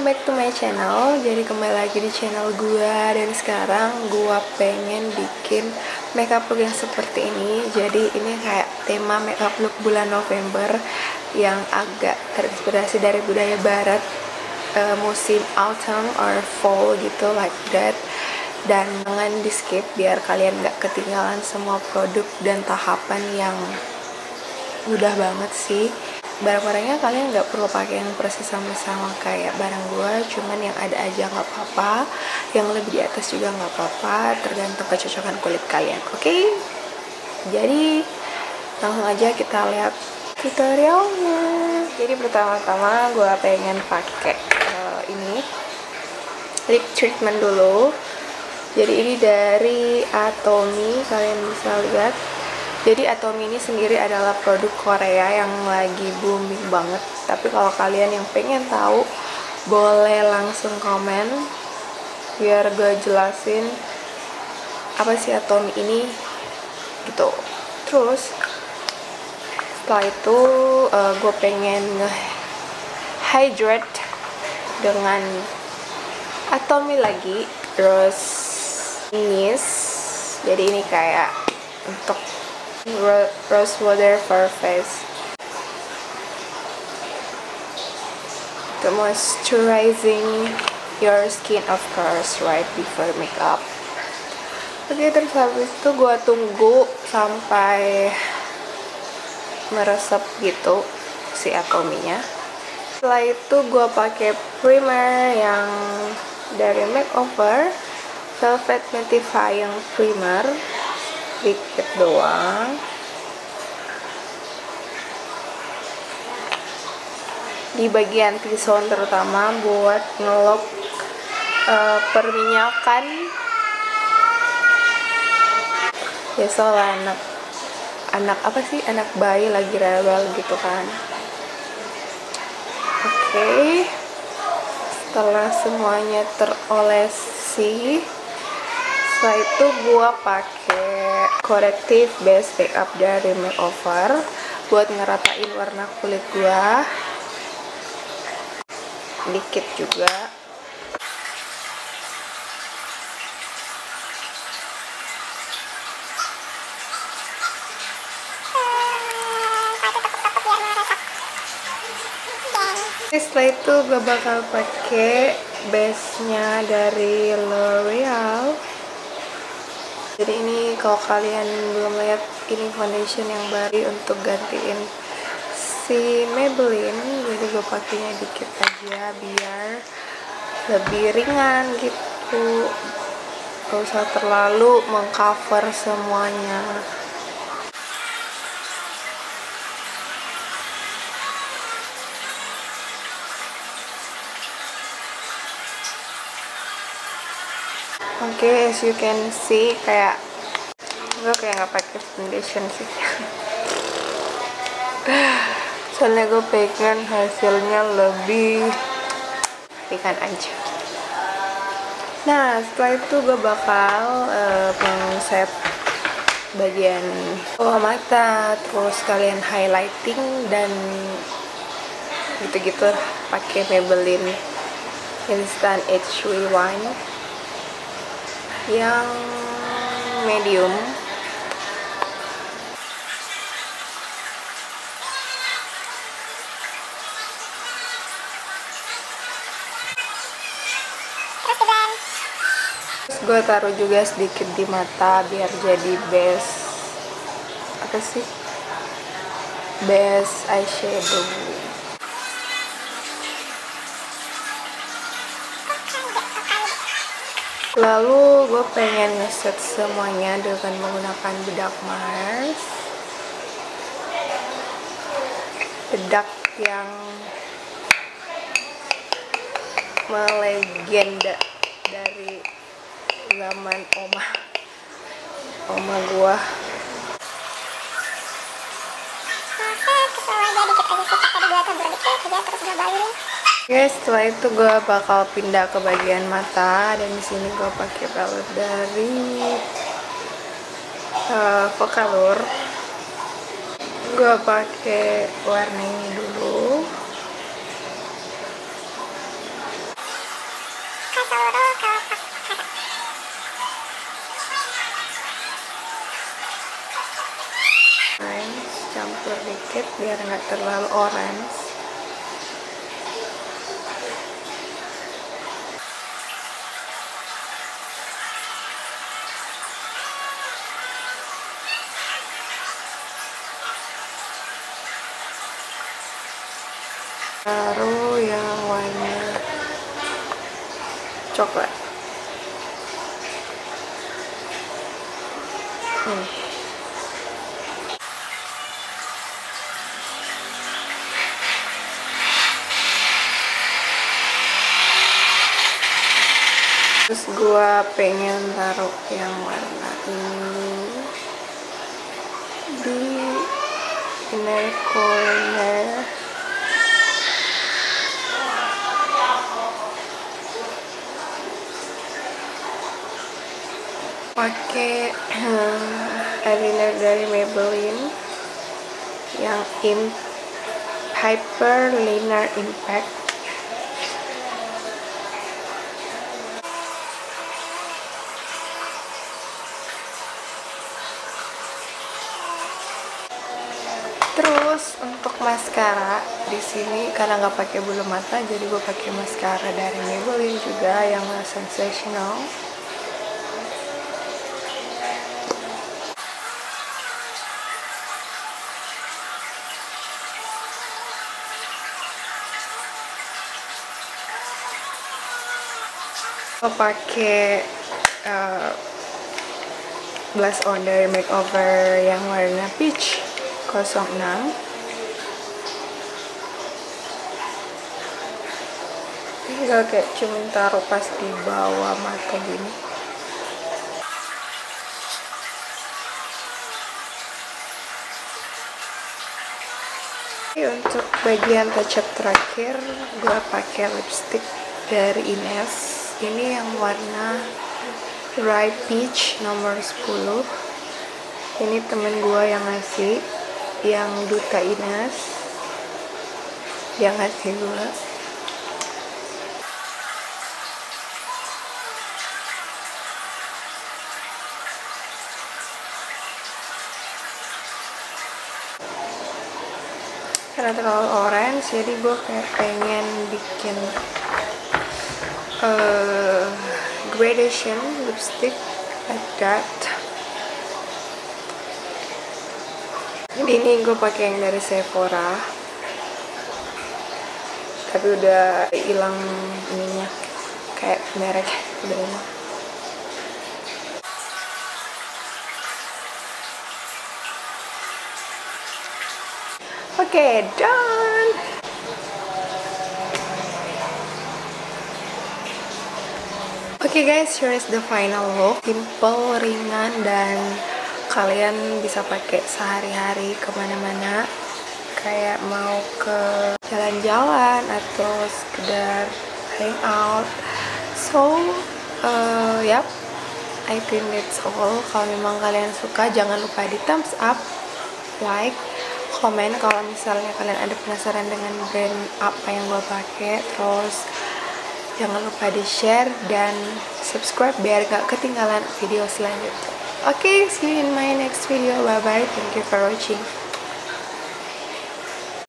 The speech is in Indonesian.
Welcome back to my channel. Jadi kembali lagi di channel gua. Dan sekarang gua pengen bikin makeup look yang seperti ini. Jadi ini kayak tema makeup look bulan November yang agak terinspirasi dari budaya barat, musim autumn or fall gitu, like that. Dan jangan di skip biar kalian gak ketinggalan semua produk dan tahapan yang mudah banget sih. Barang-barangnya kalian nggak perlu pakai yang persis sama-sama kayak barang gua, cuman yang ada aja nggak apa-apa, yang lebih di atas juga nggak apa-apa, tergantung kecocokan kulit kalian. Oke? Jadi langsung aja kita lihat tutorialnya. Jadi pertama-tama gua pengen pakai ini lip treatment dulu. Jadi ini dari Atomy, kalian bisa lihat. Jadi Atomy ini sendiri adalah produk Korea yang lagi booming banget. Tapi kalau kalian yang pengen tahu, boleh langsung komen biar gue jelasin apa sih Atomy ini gitu. Terus setelah itu gue pengen hydrate dengan Atomy lagi. Terus mist. Jadi ini kayak untuk rose water for face, the moisturizing your skin of course right before makeup. Oke, terus habis itu gue tunggu sampai meresap gitu si Atomy-nya. Setelah itu gue pakai primer yang dari Makeover, Velvet Mattifying Primer, dikit doang. Di bagian T-zone terutama buat ngelok perminyakan. Ya soalnya anak apa sih, anak bayi lagi rewel gitu kan. Oke, setelah semuanya terolesi, setelah itu gua pakai corrective base makeup dari Makeover buat ngeratain warna kulit gua dikit juga. Setelah itu gue bakal pakai base-nya dari L'Oreal. Jadi ini kalau kalian belum lihat, ini foundation yang baru untuk gantiin si Maybelline. Jadi gue pakainya dikit aja biar lebih ringan gitu, gak usah terlalu mengcover semuanya. Oke, as you can see, kayak gue kayak nggak pakai foundation sih. Soalnya gue pengen hasilnya lebih ringan aja. Nah, setelah itu gue bakal meng-set bagian bawah mata, terus kalian highlighting dan gitu-gitu pakai Maybelline Instant H1 yang medium. Terus gue taruh juga sedikit di mata biar jadi base, apa sih, base eyeshadow. Lalu gue pengen ngeset semuanya dengan menggunakan bedak Mars, bedak yang melegenda dari zaman oma gua. Oke, setelah itu gue bakal pindah ke bagian mata, dan di sini gue pakai palette dari Vocalour. Gue pakai warna ini dulu. kontur dikit biar nggak terlalu orange. Baru yang warna coklat. Terus gua pengen taruh yang warna ini di inner corner. Pakai eyeliner dari Maybelline yang Hyper Liner Impact. Terus untuk maskara di sini karena nggak pakai bulu mata, jadi gue pakai maskara dari Maybelline juga yang sensational. Gue pakai blush on dari Makeover yang warna peach 06. Tinggal kayak cuman taruh pas di bawah mata gini. Untuk bagian touch up terakhir, gue pakai lipstick dari Ines. Ini yang warna Dry Peach nomor 10. Ini temen gue yang ngasih, yang Duta Ines yang ngasih gue. Karena terlalu orange, jadi gue kayak pengen bikin gradation lipstick like that. Ini gue pakai yang dari Sephora, tapi udah hilang ininya, kayak merek udah hilang. Okay, done. Okay guys, here is the final look. Simple, ringan, dan kalian bisa pakai sehari-hari kemana-mana. Kayak mau ke jalan-jalan atau sekedar hangout. So, yep, I think that's all. Kalau memang kalian suka, jangan lupa di thumbs up, like, komen kalau misalnya kalian ada penasaran dengan brand apa yang gue pakai. Terus jangan lupa di share dan subscribe biar gak ketinggalan video selanjutnya. Okay, see you in my next video. Bye bye, thank you for watching.